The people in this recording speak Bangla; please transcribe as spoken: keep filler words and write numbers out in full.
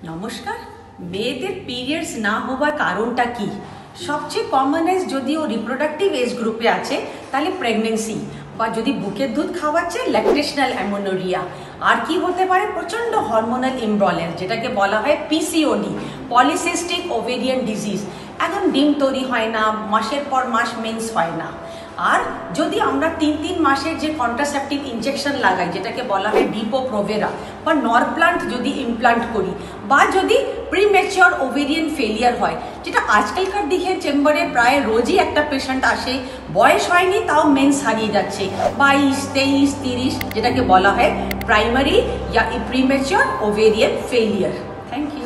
নমস্কার। মেয়েদের পিরিয়ডস না হওয়ার কারণটা কি? সবচেয়ে কমনেস্ট যদি ও রিপ্রোডাক্টিভ এজ গ্রুপে আছে তাহলে প্রেগনেন্সি, বা যদি বুকের দুধ খাওয়াচ্ছে ল্যাকটেশনাল অ্যামোনোরিয়া। আর কি হতে পারে? প্রচণ্ড হরমোনাল ইমব্যালেন্স, যেটাকে বলা হয় পিসিওডি, পলিসিস্টিক ওভেরিয়ান ডিজিজ। এখন ডিম তৈরি হয় না, মাসের পর মাস মেন্স হয় না। আর যদি আমরা তিন তিন মাসের যে কন্ট্রাসেপটিভ ইনজেকশন লাগাই, যেটাকে বলা হয় ডিপো-প্রোভেরা, বা নরপ্লান্ট যদি ইমপ্লান্ট করি, বা যদি প্রিম্যাচিওর ওভেরিয়ান ফেলিয়ার হয়, যেটা আজকালকার দিকে চেম্বারে প্রায় রোজই একটা পেশেন্ট আসে, বয়স হয়নি তাও মেন্স হারিয়ে যাচ্ছে, বাইশ তেইশ তিরিশ, যেটাকে বলা হয় প্রাইমারি या premature ovarian failure. Thank you.